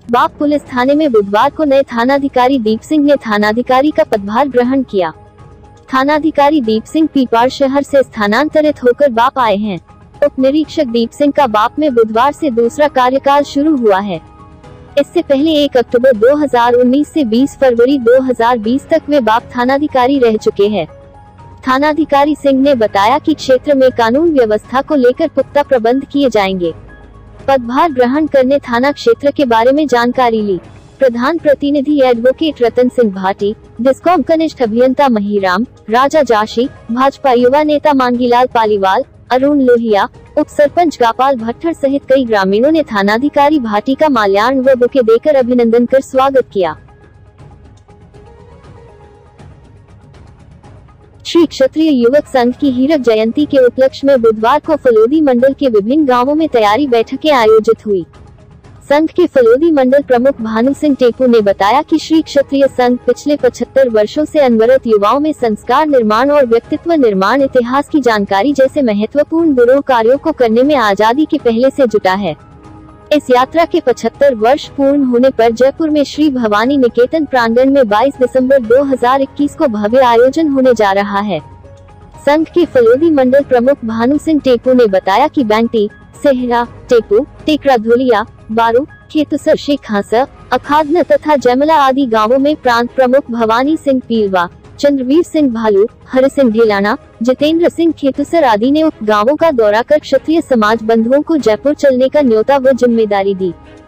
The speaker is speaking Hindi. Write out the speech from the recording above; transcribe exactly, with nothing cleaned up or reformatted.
बाप पुलिस थाने में बुधवार को नए थानाधिकारी दीप सिंह ने थानाधिकारी का पदभार ग्रहण किया। थानाधिकारी दीप सिंह पीपाड़ शहर से स्थानांतरित होकर बाप आए हैं। उप निरीक्षक दीप सिंह का बाप में बुधवार से दूसरा कार्यकाल शुरू हुआ है। इससे पहले एक अक्टूबर दो हज़ार उन्नीस से बीस फरवरी दो हज़ार बीस तक वे बाप थानाधिकारी रह चुके हैं। थानाधिकारी सिंह ने बताया कि क्षेत्र में कानून व्यवस्था को लेकर पुख्ता प्रबंध किए जाएंगे। पदभार ग्रहण करने थाना क्षेत्र के बारे में जानकारी ली। प्रधान प्रतिनिधि एडवोकेट रतन सिंह भाटी, डिस्कॉम कनिष्ठ अभियंता महिराम, राजा जाशी, भाजपा युवा नेता मांगीलाल पालीवाल, अरुण लोहिया, उप सरपंच गोपाल भट्टर सहित कई ग्रामीणों ने थानाधिकारी भाटी का माल्यार्पण व बुके देकर अभिनंदन कर स्वागत किया। श्री क्षत्रिय युवक संघ की हीरक जयंती के उपलक्ष्य में बुधवार को फलोदी मंडल के विभिन्न गांवों में तैयारी बैठकें आयोजित हुई। संघ के फलोदी मंडल प्रमुख भानु सिंह टेपू ने बताया कि श्री क्षत्रिय संघ पिछले पचहत्तर वर्षों से अनवरत युवाओं में संस्कार निर्माण और व्यक्तित्व निर्माण, इतिहास की जानकारी जैसे महत्वपूर्ण दुरूह कार्यों को करने में आजादी के पहले से जुटा है। इस यात्रा के पचहत्तर वर्ष पूर्ण होने पर जयपुर में श्री भवानी निकेतन प्रांगण में बाईस दिसंबर दो हज़ार इक्कीस को भव्य आयोजन होने जा रहा है। संघ के फलोदी मंडल प्रमुख भानु सिंह टेपू ने बताया कि बैंटी, सेहरा, टेपू, टेकरा धुलिया, बारू, खेतुसर, शेखासर, अखादन तथा जमला आदि गांवों में प्रांत प्रमुख भवानी सिंह पीलवा, चंद्रवीर सिंह भालू, हरि सिंह ढेलाना, जितेंद्र सिंह खेतुसर आदि ने उप गांवों का दौरा कर क्षत्रिय समाज बंधुओं को जयपुर चलने का न्योता व जिम्मेदारी दी।